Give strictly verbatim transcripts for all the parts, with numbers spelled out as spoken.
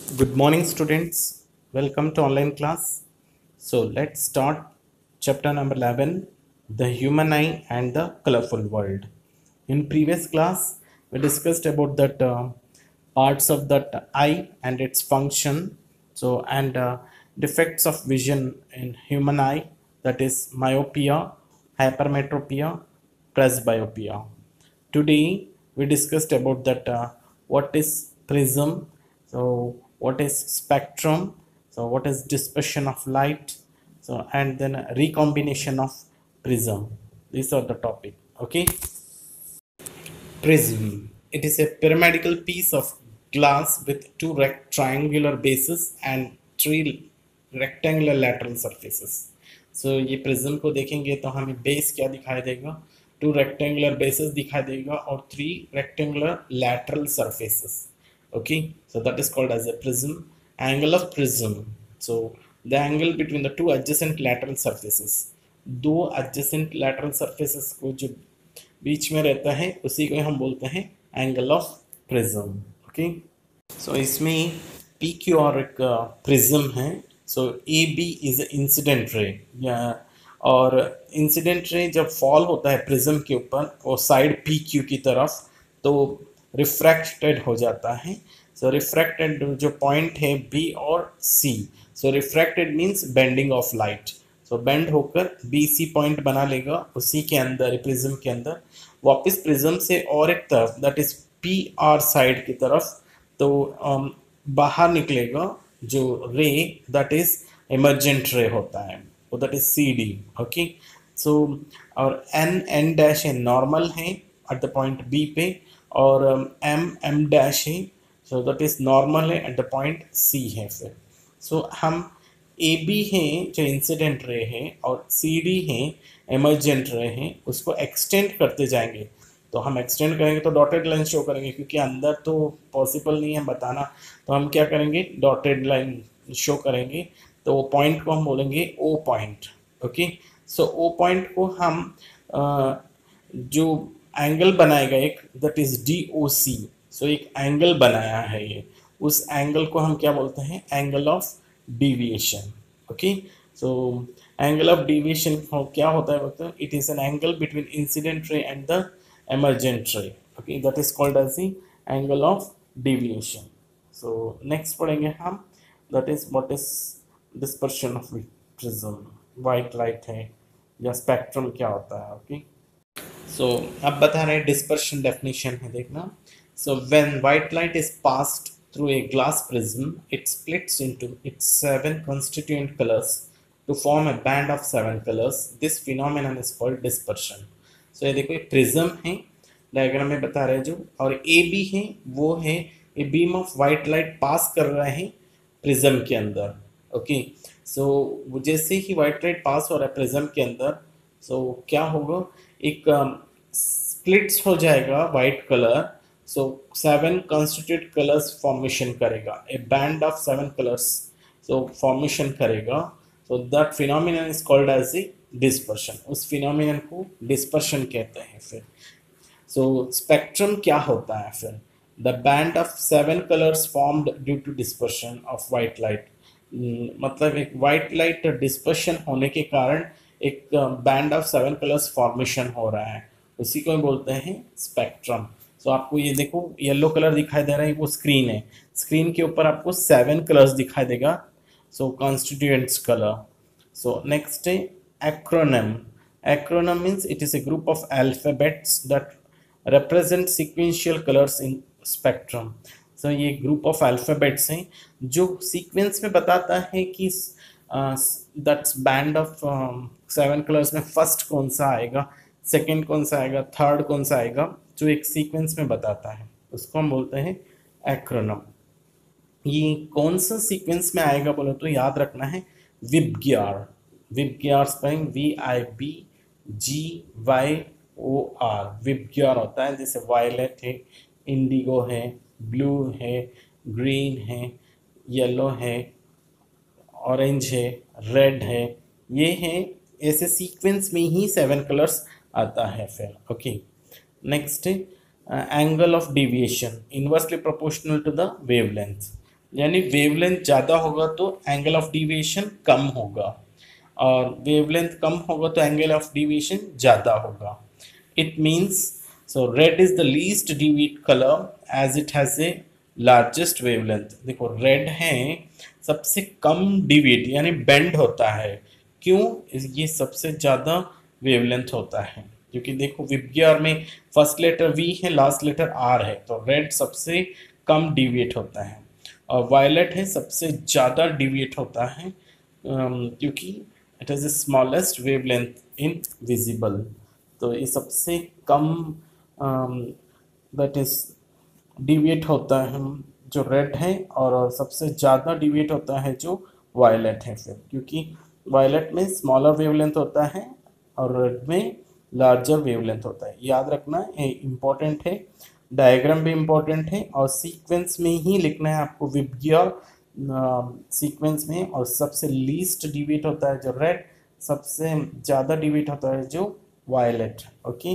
Good morning, students. Welcome to online class. So let's start chapter number eleven, the human eye and the colorful world. In previous class, we discussed about that uh, parts of that eye and its function. So and uh, defects of vision in human eye, that is myopia, hypermetropia, presbyopia. Today we discussed about that uh, what is prism, so what is spectrum, so what is dispersion of light, so and then recombination of prism. These are the topic. Okay. Prism. It is a pyramidal piece of glass with two rect- triangular bases and three rectangular lateral surfaces. So ये prism को देखेंगे तो हमें base क्या दिखाई देगा, two rectangular bases दिखाई देगा और three rectangular lateral surfaces. Okay, so that is called as a prism. Angle of prism, so the angle between the two adjacent lateral surfaces. दो adjacent lateral surfaces को जो बीच में रहता है उसी को हम बोलते हैं angle of prism. Okay, so इसमें पी क्यू आर एक प्रिज्म है. So A B is incident ray, और इंसिडेंट रे जब फॉल होता है प्रिज्म के ऊपर और साइड पी क्यू की तरफ तो रिफ्रैक्टेड हो जाता है. सो रिफ्रैक्टेड जो पॉइंट है बी और C, so refracted means bending of light. So bend होकर बी सी पॉइंट बना लेगा उसी के अंदर प्रिज्म के अंदर, वापस प्रिज्म से और एक तरफ that is P R side की तरफ तो um, बाहर निकलेगा जो रे दैट इज इमर्जेंट रे होता है, वो that is C D. Okay, so और एन एन डैश है नॉर्मल है एट द पॉइंट बी पे, और एम एम डैश है सो दैट इज नॉर्मल है एट द पॉइंट सी है. फिर सो so, हम ए बी है जो इंसिडेंट रे है और सी डी है एमर्जेंट रे है, उसको एक्सटेंड करते जाएंगे. तो हम एक्सटेंड करेंगे तो डॉटेड लाइन शो करेंगे, क्योंकि अंदर तो पॉसिबल नहीं है बताना, तो हम क्या करेंगे डॉटेड लाइन शो करेंगे. तो वो पॉइंट को हम बोलेंगे O point. Okay, so O point को हम आ, जो एंगल बनाएगा एक that is D O C. So एक एंगल बनाया है ये, उस एंगल को हम क्या बोलते हैं angle of deviation. Okay, so angle of deviation क्या होता है बोलते हैं, it is an angle between incident ray and the emergent ray. Okay, that is called as the angle of deviation. So next पढ़ेंगे हम, that is what is dispersion of prism. white light है या spectrum क्या होता है. Okay, so अब बता रहे हैं dispersion definition है, देखना. So when white light is passed through a glass prism, it splits into its seven constituent colors to form a band of seven colors. This phenomenon is called dispersion. So ये देखो ये prism है, diagram में बता रहे हैं जो, और ए बी है वो है a beam of white light pass कर रहा है प्रिज्म के अंदर. ओके, सो जैसे ही वाइट लाइट पास हो रहा है प्रिज्म के अंदर, सो so, क्या होगा एक स्प्लिट्स um, हो जाएगा white colour. So seven constituent colors formation करेगा, a band of seven colors so formation करेगा. So that phenomenon is called as the dispersion. उस phenomenon को dispersion कहते हैं. फिर so spectrum क्या होता है फिर, the band of seven colors formed due to dispersion of white light. मतलब एक white light dispersion होने के कारण एक band of seven colors formation हो रहा है, उसी को बोलते हैं spectrum. सो so, आपको ये देखो येलो कलर दिखाई दे रहा है, वो स्क्रीन है, स्क्रीन के ऊपर आपको सेवन कलर्स दिखाई देगा. So constituents colour. So next है acronym. Acronym means it is a group of alphabets that represent sequential colours in spectrum. So ये ग्रुप ऑफ अल्फाबेट्स हैं जो सीक्वेंस में बताता है कि that's band of seven colours में फर्स्ट कौन सा आएगा, सेकेंड कौन सा आएगा, थर्ड कौन सा आएगा, जो एक सीक्वेंस में बताता है, उसको हम बोलते हैं एक्रोनिम. ये कौन सा सीक्वेंस में आएगा बोलो तो याद रखना है VIBGYOR. VIBGYOR spelling V I B G Y O R. VIBGYOR होता है जैसे वायलेट है, इंडिगो है, ब्लू है, ग्रीन है, येलो है, ऑरेंज है, रेड है. ये है ऐसे सीक्वेंस में ही सेवन कलर्स आता है फिर. ओके, नेक्स्ट है angle of deviation, inversely proportional to the wavelength. यानी वेवलेंथ ज़्यादा होगा तो एंगल ऑफ डिविएशन कम होगा, और वेवलेंथ कम होगा तो एंगल ऑफ डिविएशन ज़्यादा होगा. It means, so red is the least deviate color as it has a largest wavelength. देखो रेड है सबसे कम डिविएट यानी बेंड होता है. क्यों? इस- ये सबसे ज़्यादा वेवलेंथ होता है, क्योंकि देखो विबग्योर में फर्स्ट लेटर वी है, लास्ट लेटर आर है, तो रेड सबसे कम डिविएट होता है. और वायलेट है सबसे ज़्यादा डिविएट होता है, अम, क्योंकि it has the smallest wavelength in visible. तो ये सबसे कम दैट इज डिविएट होता है जो रेड है, और सबसे ज़्यादा डिविएट होता है जो वायलेट है. फिर क्योंकि वायलेट में स्मॉलर वेवलेंथ होता है और रेड में लार्जर वेवलेंथ होता है. याद रखना ये इम्पोर्टेंट है, डायग्राम भी इम्पोर्टेंट है, और सीक्वेंस में ही लिखना है आपको विबग्योर सीक्वेंस में. और सबसे लीस्ट डिविएट होता है जो रेड, सबसे ज़्यादा डिविएट होता है जो वायलेट. ओके,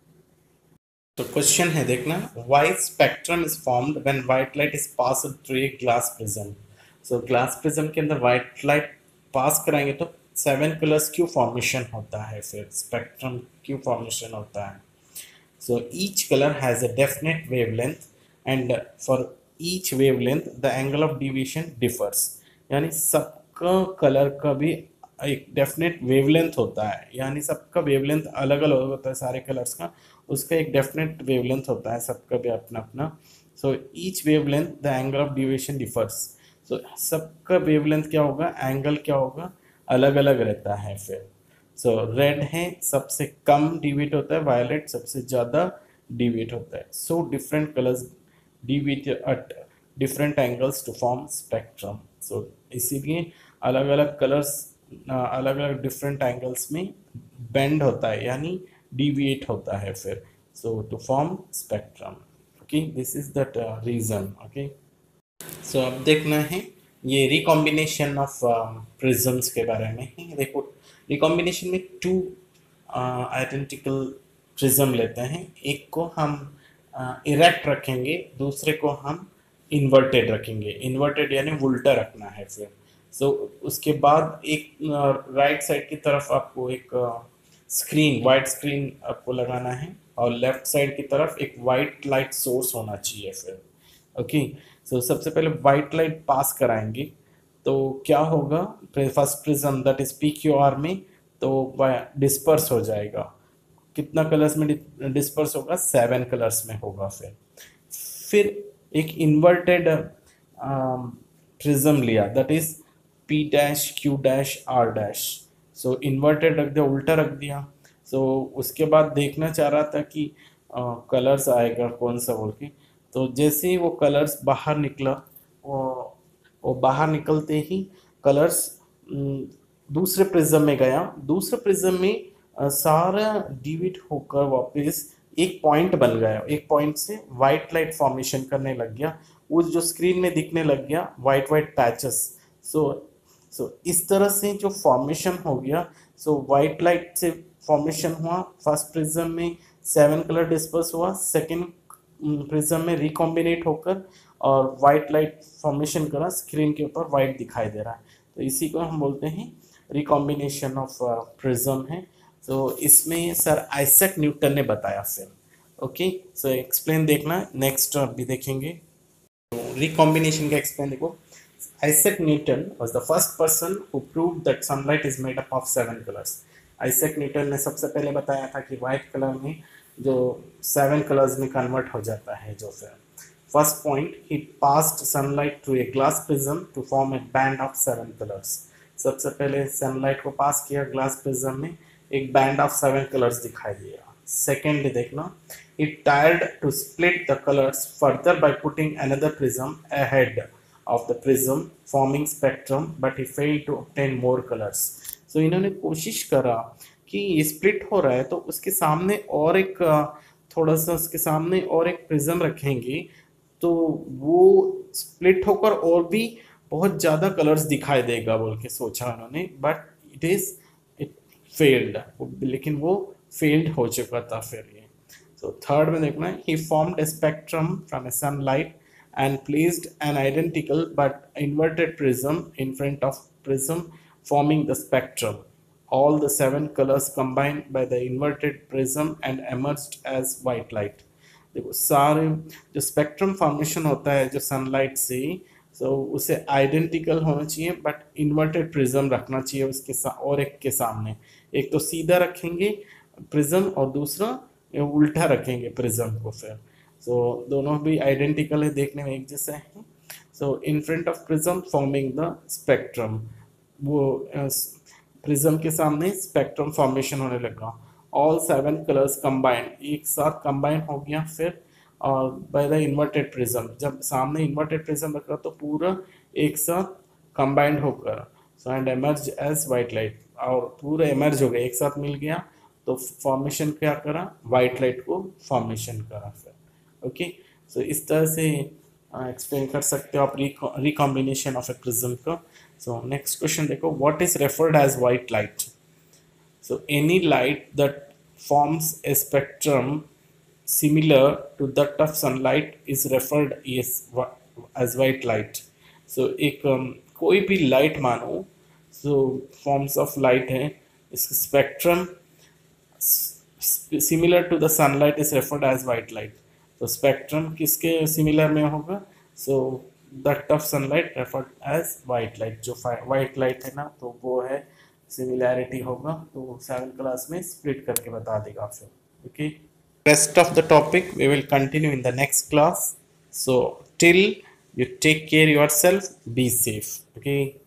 तो क्वेश्चन है देखना, why spectrum is formed when white light is passed through a glass prism. So glass prism के अंदर व्हाइट लाइट पास कराएंगे तो सेवन कलर्स क्यों फॉर्मेशन होता है, फिर स्पेक्ट्रम क्यों फॉर्मेशन होता है. So each color has a definite wavelength, and for each wavelength the angle of deviation differs. यानी सबका कलर का भी एक डेफिनेट वेवलेंथ होता है, यानी सबका वेवलेंथ अलग अलग होता है सारे कलर्स का, उसका एक डेफिनेट वेवलेंथ होता है सबका भी अपना अपना. So each wavelength the angle of deviation differs. So सबका वेवलेंथ क्या होगा, एंगल क्या होगा, अलग अलग रहता है. फिर सो रेड है सबसे कम डिविएट होता है, वायलेट सबसे ज़्यादा डिविएट होता है. So different colours deviate at different angles to form spectrum. So इसीलिए अलग अलग कलर्स अलग अलग डिफरेंट एंगल्स में बेंड होता है यानी डिविएट होता है. फिर so to form spectrum. Okay, this is the reason. Okay, so अब देखना है ये रिकॉम्बिनेशन ऑफ प्रिज्म्स के बारे में ही. देखो रिकॉम्बिनेशन में टू आइडेंटिकल प्रिज्म लेते हैं, एक को हम इरेक्ट रखेंगे, दूसरे को हम इन्वर्टेड रखेंगे. इन्वर्टेड यानी उल्टा रखना है. फिर सो so, उसके बाद एक राइट uh, साइड की तरफ आपको एक स्क्रीन वाइट स्क्रीन आपको लगाना है, और लेफ्ट साइड की तरफ एक वाइट लाइट सोर्स होना चाहिए. फिर ओके, सो सबसे पहले वाइट लाइट पास कराएंगे तो क्या होगा, first prism that is P Q R में तो डिस्पर्स हो जाएगा. कितना कलर्स में डिस्पर्स होगा, सेवन कलर्स में होगा. फिर फिर एक इन्वर्टेड प्रिज्म लिया that is P dash Q dash R dash. So inverted रख दिया, उल्टा रख दिया. सो so, उसके बाद देखना चाह रहा था कि कलर्स uh, आएगा कौन सा बोल के. तो जैसे ही वो कलर्स बाहर निकला, वो वो बाहर निकलते ही कलर्स दूसरे प्रिज्म में गया. दूसरे प्रिज्म में आ, सारा डिविएट होकर वापस एक पॉइंट बन गया. एक पॉइंट से वाइट लाइट फॉर्मेशन करने लग गया, वो जो स्क्रीन में दिखने लग गया white white patches. So so इस तरह से जो फॉर्मेशन हो गया, सो वाइट लाइट से फॉर्मेशन हुआ फर्स्ट प्रिज्म में, सेवन कलर डिस्पर्स हुआ, सेकेंड प्रिज्म में रिकॉम्बिनेट होकर और वाइट लाइट फॉर्मेशन करा, स्क्रीन के ऊपर वाइट दिखाई दे रहा है. तो इसी को हम बोलते हैं रिकॉम्बिनेशन ऑफ प्रिज्म है. तो इसमें सर आइजैक न्यूटन ने बताया. फिर ओके, सो एक्सप्लेन देखना, नेक्स्ट भी देखेंगे. रिकॉम्बिनेशन का एक्सप्लेन देखो. Isaac Newton was the first person who proved that sunlight is made up of seven colours. Isaac Newton ने सबसे पहले बताया था कि वाइट कलर में जो सेवन कलर्स में कन्वर्ट हो जाता है. जो फिर first point, he passed sunlight through a glass prism to form a band of seven colours. सबसे पहले सनलाइट को पास किया ग्लास प्रिज्म में, एक बैंड ऑफ सेवन कलर्स दिखाई दिया. सेकेंड देखना, it tried to split the colours further by putting another prism ahead of the prism forming spectrum, but he failed to obtain more colours. So इन्होंने कोशिश करा कि ये स्प्लिट हो रहा है तो उसके सामने और एक थोड़ा सा उसके सामने और एक प्रिज्म रखेंगे तो वो स्प्लिट होकर और भी बहुत ज़्यादा कलर्स दिखाई देगा बोल के सोचा उन्होंने, but it is it failed. लेकिन वो फेल्ड हो चुका था. फिर ये सो थर्ड में देखना, he formed a spectrum from a sunlight and placed an identical but inverted prism in front of prism forming the spectrum. All the seven colors combined by the inverted prism and emerged as white light. देखो सारे जो spectrum formation होता है जो sunlight से, so उसे identical होना चाहिए बट इन्वर्टेड प्रिज्म रखना चाहिए उसके साथ और एक के सामने. एक तो सीधा रखेंगे प्रिज्म और दूसरा उल्टा रखेंगे प्रिज्म को फिर. सो so, दोनों भी आइडेंटिकल है, देखने में एक जैसा है. So in front of prism forming the spectrum, वो प्रिज्म के सामने स्पेक्ट्रम फॉर्मेशन होने लगा. ऑल सेवन कलर्स कंबाइंड, एक साथ कंबाइन हो गया फिर और बाय द इन्वर्टेड प्रिज्म. जब सामने इन्वर्टेड प्रिज्म रखा तो पूरा एक साथ कंबाइंड होकर so and emerge as white light, और पूरा एमर्ज हो गया, एक साथ मिल गया तो फॉर्मेशन क्या करा, वाइट लाइट को फॉर्मेशन करा फिर. ओके, सो इस तरह से एक्सप्लेन कर सकते हो आप रिकॉम्बिनेशन ऑफ ए प्रिज्म का. सो नेक्स्ट क्वेश्चन देखो, what is referred as white light. So any light that forms a spectrum similar to that of sunlight is referred as as white light. So एक um, कोई भी light मानो, so forms of light है, इसका spectrum similar to the sunlight is referred as white light. तो spectrum किसके similar में होगा, so that of sunlight referred as white light. जो white light है ना तो वो है सिमिलैरिटी होगा, तो सेवन क्लास में स्प्लिट करके बता देगा फिर. Okay, rest of the topic we will continue in the next class. So till you take care yourself, be safe. Okay.